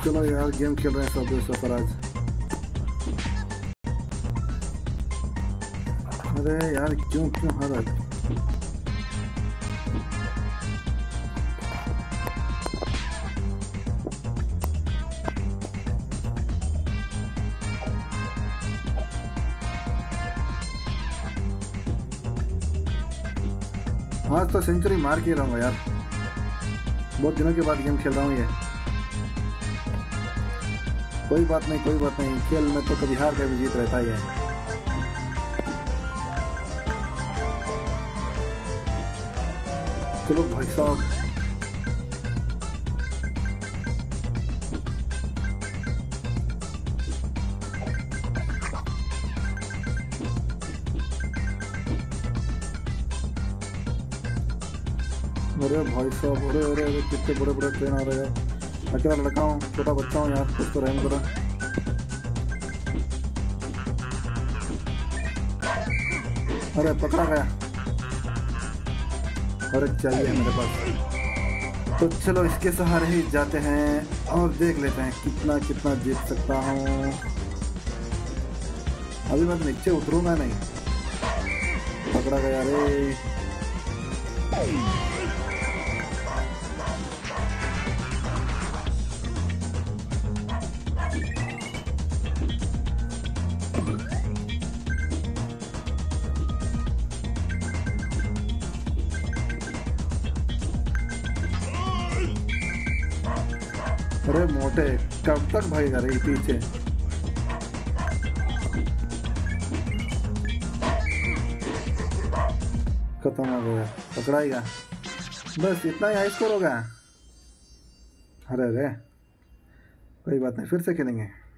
चलो यार गेम खेल रहे हैं सब दोस्त सरफराज। अरे यार क्यों क्यों हर आज तो सेंचुरी मार के रहूँगा यार, बहुत दिनों के बाद गेम खेल रहा हूँ ये। कोई बात नहीं कोई बात नहीं, खेल में तो कभी हार कभी जीत रहता ही है। चलो भाई साहब, अरे भाई साहब, अरे अरे अरे कितने बड़े बड़े ट्रेन आ रहे हैं। अकेला लड़का हूँ, छोटा बच्चा हूँ यार, कुछ तो रहम करो। अरे पकड़ा गया, अरे चाहिए मेरे पास। तो चलो इसके सहारे ही जाते हैं और देख लेते हैं कितना कितना जीत सकता हूँ। अभी मैं नीचे उतरूंगा नहीं। पकड़ा गया रे। अरे मोटे कब तक भागेगा रे पीछे। खत्म हो गया, पकड़ाएगा। बस इतना ही हाई स्कोर होगा। अरे रे कोई बात नहीं, फिर से खेलेंगे।